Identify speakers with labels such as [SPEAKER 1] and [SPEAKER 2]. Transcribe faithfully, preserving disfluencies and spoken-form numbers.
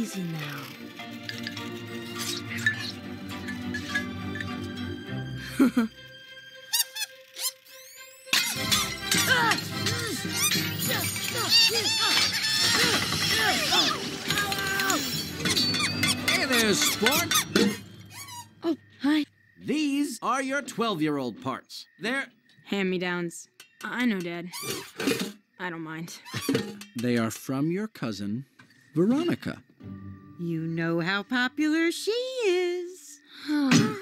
[SPEAKER 1] easy now.
[SPEAKER 2] Hey there, sport.
[SPEAKER 1] Oh, hi.
[SPEAKER 2] These are your twelve-year-old parts. They're...
[SPEAKER 3] Hand-me-downs. I know, Dad. I don't mind.
[SPEAKER 2] They are from your cousin, Veronica.
[SPEAKER 4] You know how popular she is.